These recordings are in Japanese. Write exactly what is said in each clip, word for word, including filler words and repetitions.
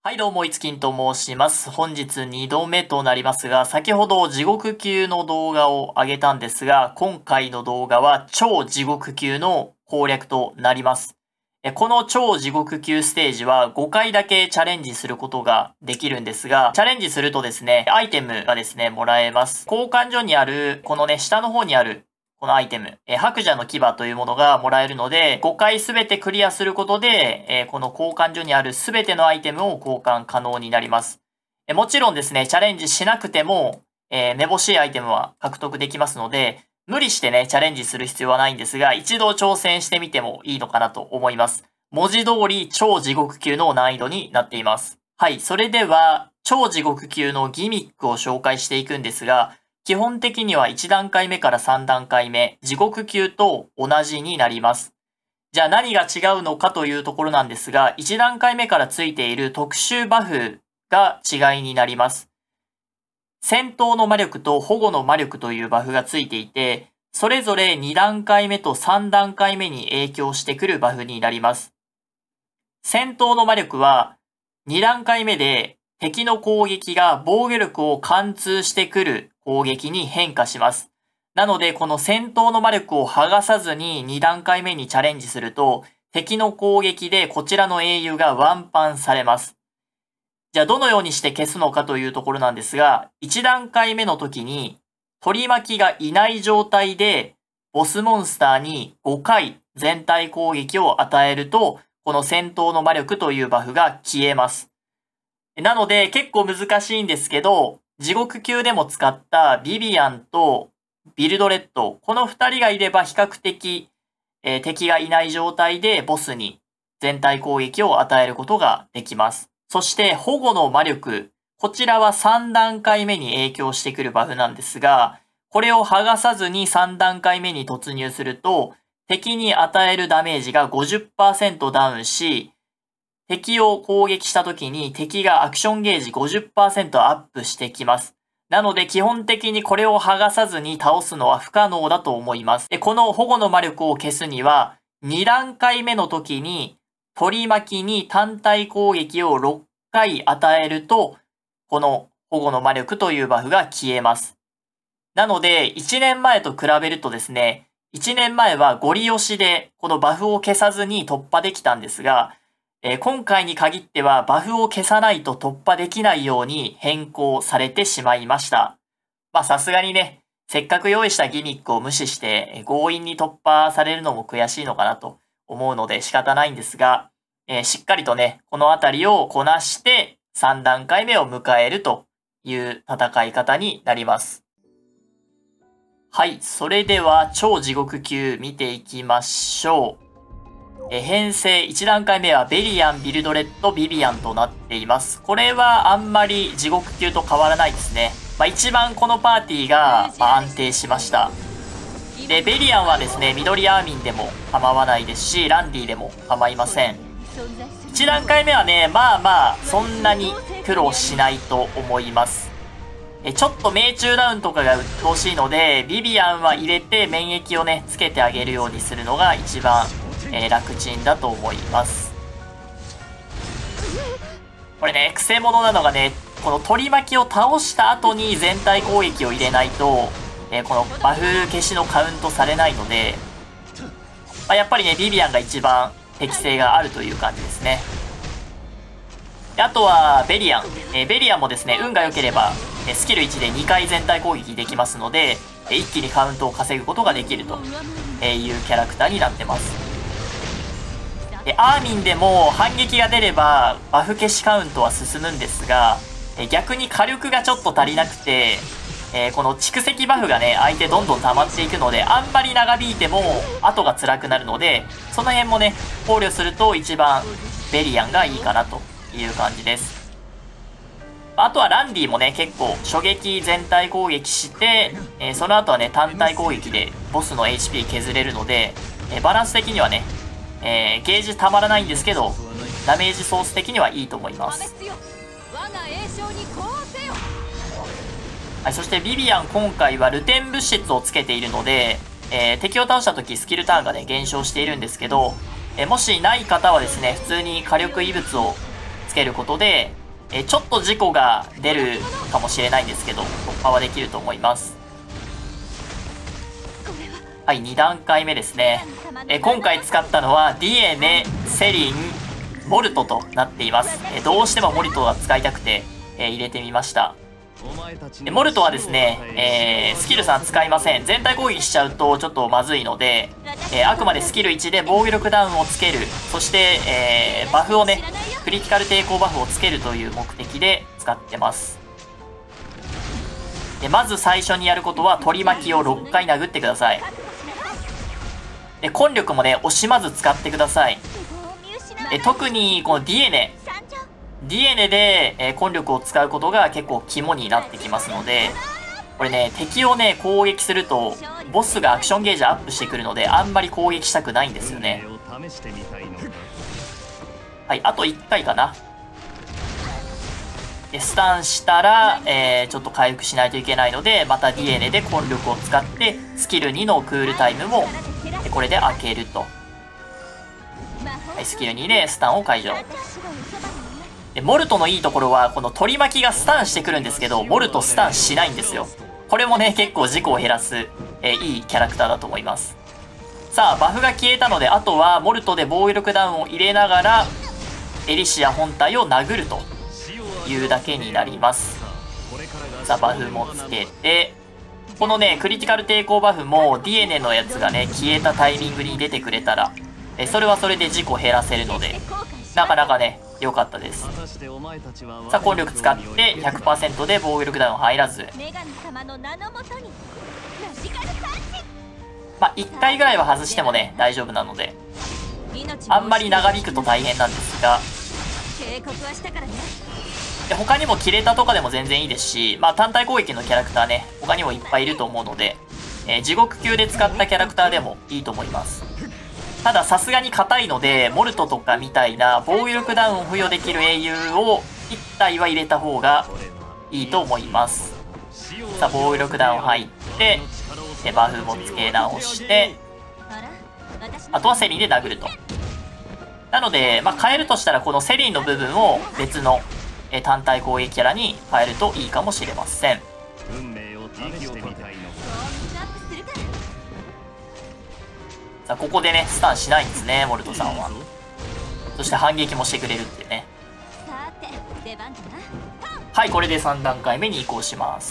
はいどうも、いつきんと申します。本日にどめとなりますが、先ほど地獄級の動画を上げたんですが、今回の動画は超地獄級の攻略となります。この超地獄級ステージはごかいだけチャレンジすることができるんですが、チャレンジするとですね、アイテムがですね、もらえます。交換所にある、このね、下の方にあるこのアイテム、え白蛇の牙というものがもらえるので、ごかいすべてクリアすることで、えこの交換所にあるすべてのアイテムを交換可能になります。えもちろんですね、チャレンジしなくても、えめぼしいアイテムは獲得できますので、無理してね、チャレンジする必要はないんですが、一度挑戦してみてもいいのかなと思います。文字通り超地獄級の難易度になっています。はい、それでは、超地獄級のギミックを紹介していくんですが、基本的にはいちだんかいめからさんだんかいめ、地獄級と同じになります。じゃあ何が違うのかというところなんですが、いちだんかいめからついている特殊バフが違いになります。戦闘の魔力と保護の魔力というバフがついていて、それぞれにだんかいめとさんだんかいめに影響してくるバフになります。戦闘の魔力はにだんかいめで敵の攻撃が防御力を貫通してくる攻撃に変化します。なので、この戦闘の魔力を剥がさずににだんかいめにチャレンジすると、敵の攻撃でこちらの英雄がワンパンされます。じゃあ、どのようにして消すのかというところなんですが、いちだんかいめの時に、取り巻きがいない状態で、ボスモンスターにごかい全体攻撃を与えると、この戦闘の魔力というバフが消えます。なので結構難しいんですけど、地獄級でも使ったビビアンとビルドレッド、このふたりがいれば比較的、えー、敵がいない状態でボスに全体攻撃を与えることができます。そして保護の魔力、こちらはさんだんかいめに影響してくるバフなんですが、これを剥がさずにさんだんかいめに突入すると、敵に与えるダメージが ごじゅっパーセント ダウンし、敵を攻撃した時に敵がアクションゲージ ごじゅっパーセント アップしてきます。なので基本的にこれを剥がさずに倒すのは不可能だと思います。で、この保護の魔力を消すには、にだんかいめの時に取り巻きに単体攻撃をろっかい与えると、この保護の魔力というバフが消えます。なので、いちねんまえと比べるとですね、いちねんまえはゴリ押しでこのバフを消さずに突破できたんですが、えー、今回に限ってはバフを消さないと突破できないように変更されてしまいました。まあさすがにね、せっかく用意したギミックを無視して強引に突破されるのも悔しいのかなと思うので仕方ないんですが、えー、しっかりとね、このあたりをこなしてさんだんかいめを迎えるという戦い方になります。はい、それでは超地獄級見ていきましょう。え編成いちだんかいめはベリアン、ビルドレッド、ビビアンとなっています。これはあんまり地獄級と変わらないですね。まあ、一番このパーティーが、まあ、安定しました。で、ベリアンはですね、緑アーミンでも構わないですし、ランディでも構いません。いちだんかいめはね、まあまあ、そんなに苦労しないと思います。えちょっと命中ダウンとかが鬱陶しいので、ビビアンは入れて免疫をね、つけてあげるようにするのが一番えー、楽ちんだと思います。これね、くせ者なのがね、この取り巻きを倒した後に全体攻撃を入れないと、えー、このバフ消しのカウントされないので、まあ、やっぱりね、ビビアンが一番適性があるという感じですね。であとは、ベリアン。えー、ベリアンもですね、運が良ければ、えー、スキルいちでにかい全体攻撃できますので、えー、一気にカウントを稼ぐことができるというキャラクターになってます。でアーミンでも反撃が出ればバフ消しカウントは進むんですが、え逆に火力がちょっと足りなくて、えー、この蓄積バフがね相手どんどん溜まっていくので、あんまり長引いても後が辛くなるので、その辺もね考慮すると一番ベリアンがいいかなという感じです。あとはランディもね結構初撃全体攻撃して、えー、その後はね単体攻撃でボスの エイチピー 削れるので、えー、バランス的にはねえー、ゲージたまらないんですけど、ダメージソース的にはいいと思います。はい、そしてビビアン今回はルテン物質をつけているので、えー、敵を倒した時スキルターンがね減少しているんですけど、えー、もしない方はですね、普通に火力異物をつけることで、えちょっと事故が出るかもしれないんですけど、突破はできると思います。はい、に段階目ですね。え今回使ったのはディエネ、セリン、モルトとなっています。えどうしてもモルトが使いたくて、え入れてみました。でモルトはですね、えー、スキルさん使いません。全体攻撃しちゃうとちょっとまずいので、えー、あくまでスキルいちで防御力ダウンをつける、そして、えー、バフをね、クリティカル抵抗バフをつけるという目的で使ってます。でまず最初にやることは取り巻きをろっかい殴ってください。で根力もね惜しまず使ってください。え特にこのディエネディエネで、えー、根力を使うことが結構肝になってきますので、これね敵をね攻撃するとボスがアクションゲージアップしてくるので、あんまり攻撃したくないんですよね。はい、あといっかいかな。でスタンしたら、えー、ちょっと回復しないといけないので、またディエネで根力を使ってスキルにのクールタイムもこれで開けると。はい、スキルにでスタンを解除。でモルトのいいところはこの取り巻きがスタンしてくるんですけど、モルトスタンしないんですよ。これもね結構事故を減らす、えー、いいキャラクターだと思います。さあバフが消えたので、あとはモルトで防御力ダウンを入れながらエリシア本体を殴るというだけになります。さあバフもつけて、このねクリティカル抵抗バフも ディエネ のやつがね消えたタイミングに出てくれたら、えそれはそれで事故減らせるので、なかなかね良かったです。さあ根力使って ひゃくパーセント で防御力ダウン入らず、まあいっかいぐらいは外してもね大丈夫なので、あんまり長引くと大変なんですが、で他にもキレタとかでも全然いいですし、まあ単体攻撃のキャラクターね他にもいっぱいいると思うので、えー、地獄級で使ったキャラクターでもいいと思います。たださすがに硬いので、モルトとかみたいな防御力ダウンを付与できる英雄をいち体は入れた方がいいと思います。さあ防御力ダウン入って、でバフもつけ直して、あとはセリンで殴ると。なので、まあ、変えるとしたらこのセリンの部分を別のえ単体攻撃キャラに変えるといいかもしれません。さあここでねスタンしないんですねモルトさんは。そして反撃もしてくれるっていうね。はい、これでさん段階目に移行します。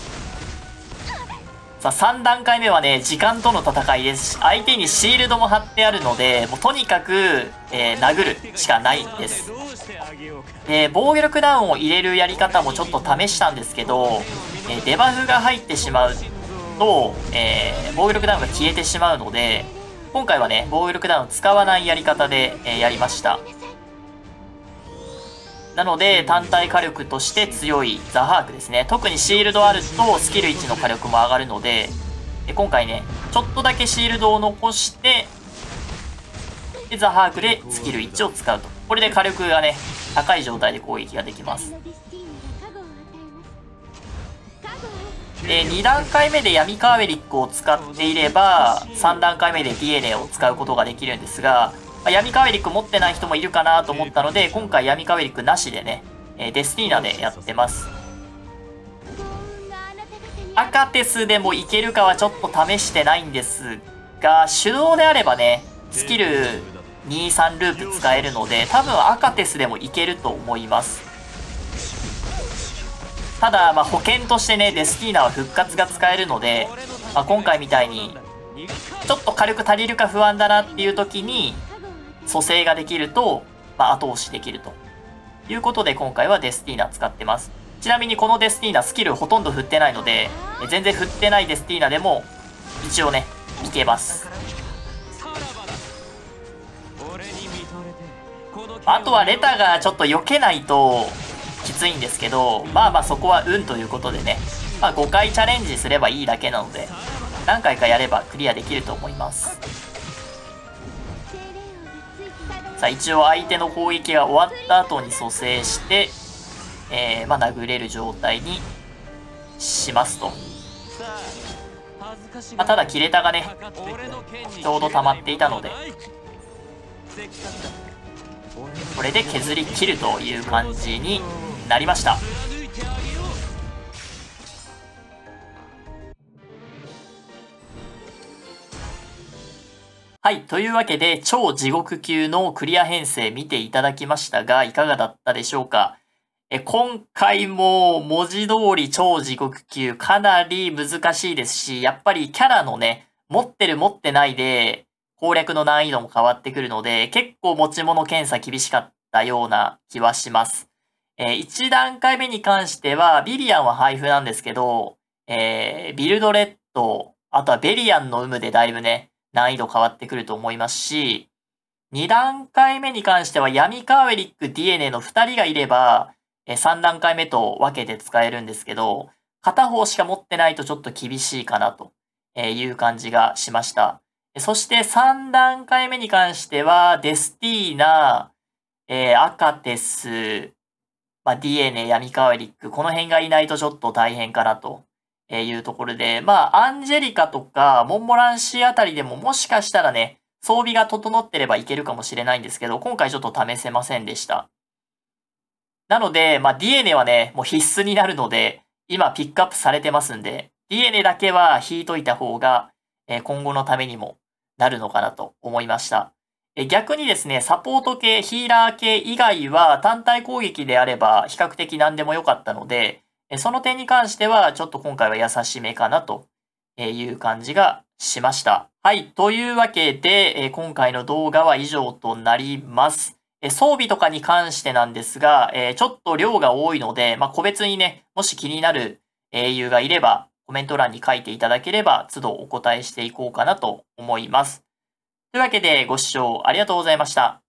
さあさん段階目はね時間との戦いです。相手にシールドも貼ってあるので、もうとにかく、えー、殴るしかないんです。で防御力ダウンを入れるやり方もちょっと試したんですけど、えー、デバフが入ってしまうと、えー、防御力ダウンが消えてしまうので、今回はね防御力ダウンを使わないやり方で、えー、やりました。なので単体火力として強いザハークですね。特にシールドあるとスキルいちの火力も上がるので、で今回ねちょっとだけシールドを残して、でザハークでスキルいちを使うと。これで火力がね高い状態で攻撃ができます。でに段階目で闇カーベリックを使っていればさん段階目で ディエネ を使うことができるんですが、まあ、闇カーベリック持ってない人もいるかなと思ったので、今回闇カーベリックなしでね、えー、デスティーナでやってます。アカテスでもいけるかはちょっと試してないんですが、手動であればねスキルに、さんループ使えるので、多分アカテスでもいけると思います。ただ、まあ、保険としてねデスティーナは復活が使えるので、まあ、今回みたいにちょっと火力足りるか不安だなっていう時に蘇生ができると、まあ、後押しできるということで、今回はデスティーナ使ってます。ちなみにこのデスティーナスキルほとんど振ってないので、全然振ってないデスティーナでも一応ねいけます。あとはレタがちょっと避けないときついんですけど、まあまあそこは運ということでね、まあ、ごかいチャレンジすればいいだけなので、何回かやればクリアできると思います。さあ一応相手の攻撃が終わった後に蘇生して、えー、まあ殴れる状態にしますと。まあ、ただキレタがねちょうど溜まっていたので、 これで削り切るという感じになりました。はい。というわけで、超地獄級のクリア編成見ていただきましたが、いかがだったでしょうか。え今回も文字通り超地獄級かなり難しいですし、やっぱりキャラのね、持ってる持ってないで攻略の難易度も変わってくるので、結構持ち物検査厳しかったような気はします。えー、いち段階目に関しては、ビリアンは配布なんですけど、えー、ビルドレッド、あとはベリアンの有無でだいぶね、難易度変わってくると思いますし、に段階目に関しては闇カーウェリック、ディエネのふたりがいれば、さん段階目と分けて使えるんですけど、片方しか持ってないとちょっと厳しいかなという感じがしました。そしてさん段階目に関しては、デスティーナ、えー、アカテス、まあ、ディエネ、闇カーウェリック、この辺がいないとちょっと大変かなというところで、まあ、アンジェリカとかモンモランシーあたりでももしかしたらね、装備が整ってればいけるかもしれないんですけど、今回ちょっと試せませんでした。なので、まあ、ディエネはね、もう必須になるので、今ピックアップされてますんで、ディエネだけは引いといた方が、え今後のためにもなるのかなと思いました。え逆にですね、サポート系、ヒーラー系以外は単体攻撃であれば比較的何でも良かったので、その点に関してはちょっと今回は優しめかなという感じがしました。はい。というわけで、今回の動画は以上となります。装備とかに関してなんですが、ちょっと量が多いので、まあ、個別にね、もし気になる英雄がいれば、コメント欄に書いていただければ、都度お答えしていこうかなと思います。というわけで、ご視聴ありがとうございました。